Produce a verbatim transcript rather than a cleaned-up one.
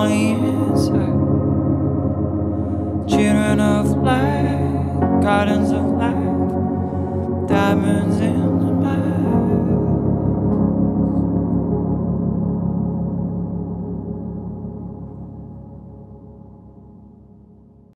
on the inside. Children of light, gardens of life, diamonds in the